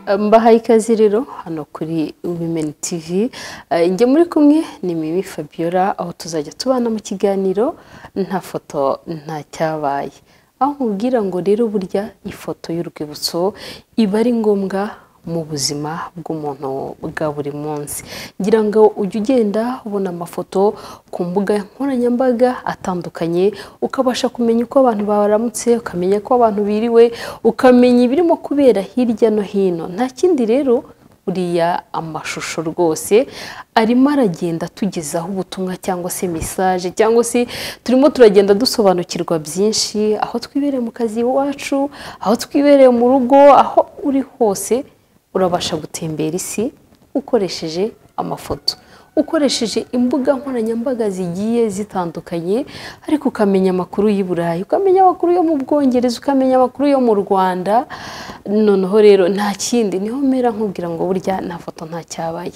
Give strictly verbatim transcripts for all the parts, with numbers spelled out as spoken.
Mbahaye ikaze rero hano kuri Women T V. Njye muri kumwe ni Mimi Fabiola, aho tuzajya tubana mu kiganiro nta foto nta cyabaye. Aho nkubwira ngo rero burya ifoto y'urwibutso iba ari ngombwa mu buzima bw'umuntu bwa buri munsi. Ngira ngo ujye ugenda ubona amafoto ku mbuga nkoranyambaga atandukanye, ukabasha kumenya uko abantu baramutse, ukamenya ko abantu biriwe, ukamenya ibirimo kubera hirya no hino. Nta kindi rero uriya amashusho rwose arimo aragenda tugezaho ubutumwa cyangwa se message, cyangwa se turimo turagenda dusobanukirwa byinshi, aho twibereye mu kazi iwacu, aho twibereye mu rugo, aho uri hose urabasha gutembera isi ukoresheje amafoto, ukoresheje imbuga nkoranyambaga zigiye zitandukanye, ariko ukamenya amakuru y'i Burayi, ukamenya amakuru yo mu Bwongereza, ukamenya amakuru yo mu Rwanda. Noneho rero nta kindi, niho mera nkubwira ngo burya nta foto nta cyabaye.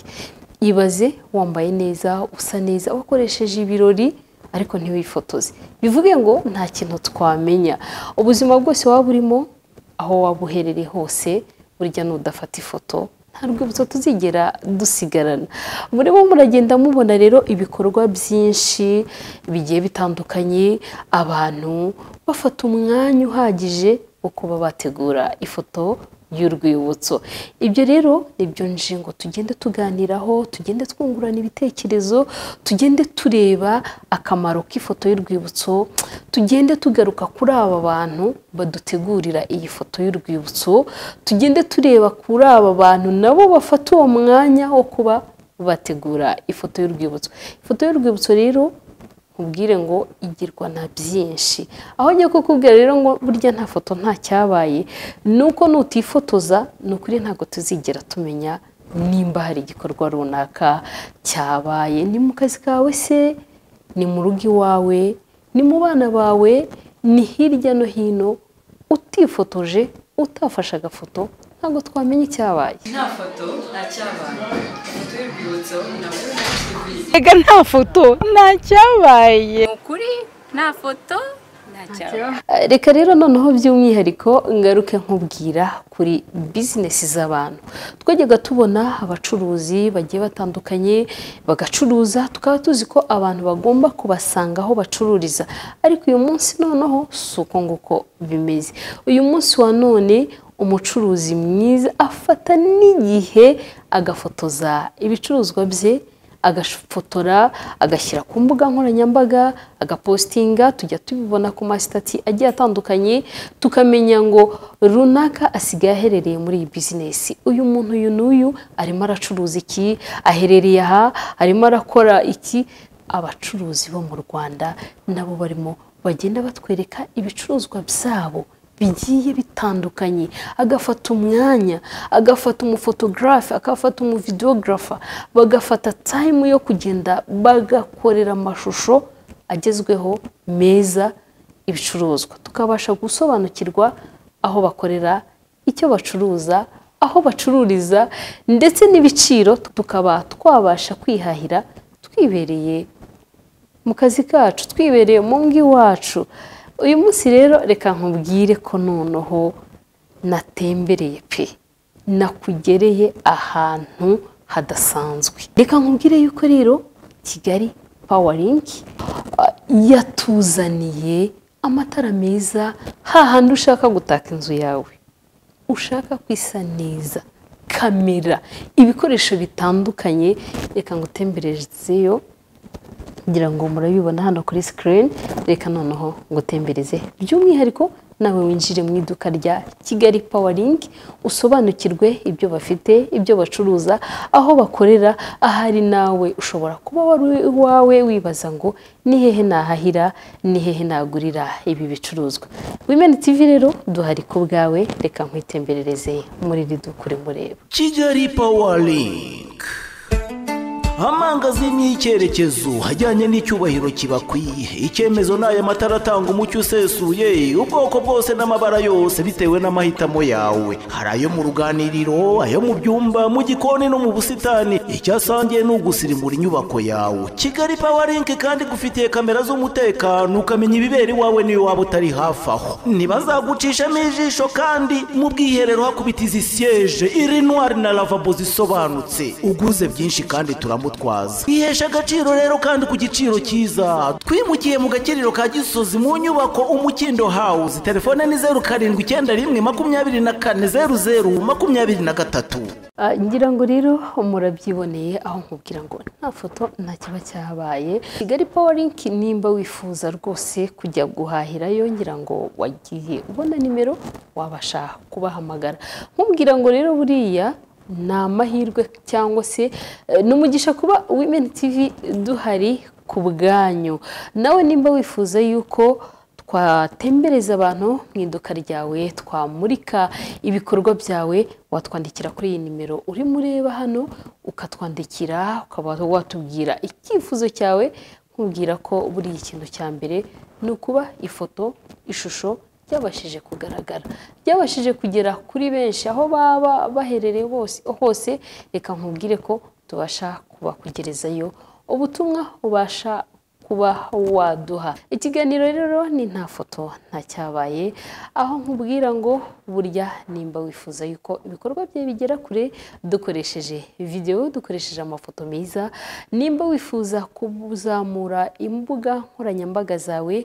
Ibaze wambaye neza, usa neza, wakoresheje ibirori ariko ntiwifotoze, bivuge ngo nta kintu twamenya. Ubuzima bwose waba urimo, aho waba uherereye hose, burya nudafata ifoto nta rwibutso tuzigera dusigarana. Murimo muragenda mubona rero ibikorwa byinshi bigiye bitandukanye, abantu bafata umwanya uhagije wo kuba bategura ifoto y'urwibutso. Ibyo rero nibyo nje ngo tugende tuganiraho, tugende twungurana ibitekerezo, tugende tureba akamaro k'ifoto y'urwibutso, tugende tugaruka kuri aba bantu badutegurira iyi foto y'urwibutso, tugende tureba kuri aba bantu nabo bafata uwo mwanya wo kuba bategura ifoto y'urwibutso. Ifoto y'urwibutso rero nkubwire ngo igirwa na byinshi. Aho njye kukubwira rero ngo burya nta foto nta cyabaye, nuko nutifotoza nukuri ntago tuzigera tumenya nimba hari igikorwa runaka cyabaye. Ni mu kazi kawe se, ni mu rugo iwawe, ni mu bana bawe, ni hirya no hino, utifotoje, utafashe agafoto ntago twamenya icyabaye. Nta foto nta cyabaye. Ifoto y'urwibutso nabwo ega nta foto nta cyabaye. ukuri nta foto nta cyabaye. Reka rero noneho by'umwihariko ngaruke nkubwira kuri business z'abantu. Twajyaga tubona abacuruzi bagiye batandukanye bagacuruza, tukaba tuzi ko abantu bagomba kubasanga aho bacururiza, ariko uyu munsi noneho suko nguko bimeze. Uyu munsi wa none umucuruzi mwiza afata n'igihe agafotoza ibicuruzwa bye, agafotora, agashyira ku mbuga nkoranyambaga, agapostinga, tujya tubibona ku masitati agiye atandukanye, tukamenya ngo runaka asigaye aherereye muri iyi business. Uyu muntu uyu n'uyu arimo aracuruza iki, aherereye aha, arimo arakora iki. Abacuruzi bo mu Rwanda nabo barimo bagenda batwereka ibicuruzwa byabo bigiye bitandukanye, agafata umwanya, agafata umufotographe, agafata umuvideographer, bagafata time yo kugenda bagakorera amashusho agezweho meza ibicuruzwa, tukabasha gusobanukirwa aho bakorera, icyo bacuruza, aho bacururiza, ndetse n'ibiciro, tukaba twabasha kwihahira twibereye mu kazi kacu, twibereye mu ngo iwacu. Uyu munsi rero reka nkubwire ko noneho natembereye pe, nakugereye ahantu hadasanzwe. Reka nkubwire yuko rero Kigali Power Link yatuzaniye amatara meza, hahandi ushaka gutaka inzu yawe, ushaka kwisa neza, kamera, ibikoresho bitandukanye. Reka ngutemberezeyo ngira ngo murabibona hano kuri screen. Reka noneho ngutembereze by'umwihariko nawe winjire mu iduka rya Kigali Power Link, usobanukirwe ibyo bafite, ibyo bacuruza, aho bakorera. Ahari nawe ushobora kuba wari wawe wibaza ngo ni hehe nahahira, ni hehe nagurira ibi bicuruzwa. Women T V rero duhari ku bwawe. Reka nkwitemberereze muri iri duka uri mureba. Kigali Power Link. amangazini y'icyerekezo hajyanye n'icyubahiro kibakwiye. Icyemezo n'aya matara atanga umucyo usesuye, ubwoko bwose n'amabara yose bitewe n'amahitamo yawe. Hari ayo mu ruganiriro, ayo mu byumba, mu gikoni no mu busitani. Icyasangiye ni ugusirimura inyubako yawe. Kigali Power Link kandi gufitiye kamera z'umutekano, ukamenya ibibera iwawe niyo waba utari hafi aho. Ntibazagucishamo ijisho kandi mu bwiherero hakubita izi siège iri noir na lavabo zisobanutse. Uguze byinshi kandi turamutwaza. Ihesha agaciro rero kandi ku giciro cyiza. Twimukiye mu Gakiriro ka Gisozi mu nyubako Umukindo House. Telefone ni zeru karindwi icyenda rimwe makumyabiri na kane zeru zeru makumyabiri na gatatu. ngira ngo rero murabyiboneye aho nkubwira ngo nta foto nta kiba cyabaye. Kigali Power Link nimba wifuza rwose kujya guhahirayo, ngira ngo wagiye ubona nimero wabasha kubahamagara. Nkubwira ngo rero buriya ni amahirwe cyangwa se n'umugisha kuba Women T V duhari ku bwanyu. Nawe nimba wifuza yuko twatembereza abantu mu iduka ryawe, twamurika ibikorwa byawe, watwandikira kuri iyi nimero uri mureba hano, ukatwandikira ukaba watubwira icyifuzo cyawe. Nkubwira ko buri ikintu cya mbere ni ukuba ifoto, ishusho byabashije kugaragara, byabashije kugera kuri benshi aho baba baherereye bose hose. Reka nkubwire ko tubasha kubakugerezayo ubutumwa ubasha kuba waduha. Ikiganiro rero ni nta foto nta cyabaye, aho nkubwira ngo burya nimba wifuza yuko ibikorwa bye bigera kure dukoresheje video, dukoresheje amafoto meza, nimba wifuza kuzamura imbuga nkoranyambaga zawe,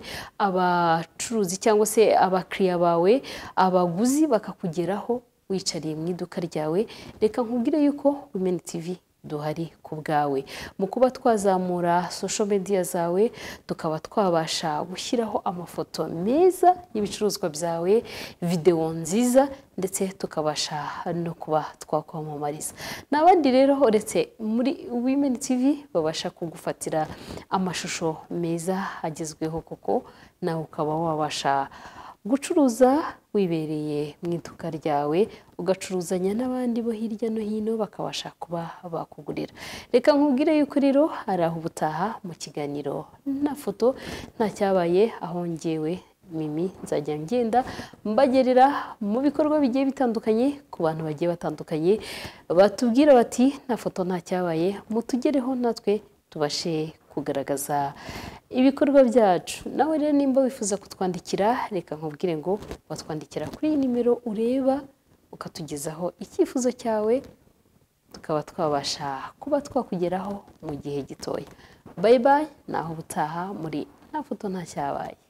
abacuruzi cyangwa se abakiriya bawe, abaguzi bakakugeraho wicariye mu iduka ryawe, reka nkubwire yuko Women T V duhari ku bwawe mu kuba twazamura social media zawe, tukaba twabasha gushyiraho amafoto meza y'ibicuruzwa byawe, video nziza, ndetse tukabasha no kuba twakwamamariza n'abandi. Rero uretse muri Women T V babasha kugufatira amashusho meza agezweho, kuko nawe ukaba wabasha gucuruza wibereye mu iduka ryawe, ugacuruzanya n'abandi bo hirya no hino bakabasha kuba bakugurira. Reka nkubwire yuko rero ari aho ubutaha mu kiganiro nta foto nta cyabaye, aho ngewe Mimi nzajya ngenda mbagerera mu bikorwa bigiye bitandukanye ku bantu bagiye batandukanye, batubwira bati nta foto nta cyabaye, mutugereho natwe tubashe kugaragaza ibikorwa byacu. Nawe rero nimba wifuza kutwandikira, reka nkubwire ngo watwandikira kuri iyi nimero ureba, ukatugezaho icyifuzo cyawe, tukaba twabasha kuba twakugeraho mu gihe gitoya. Bye bye, naho ubutaha muri nta foto nta cyabaye.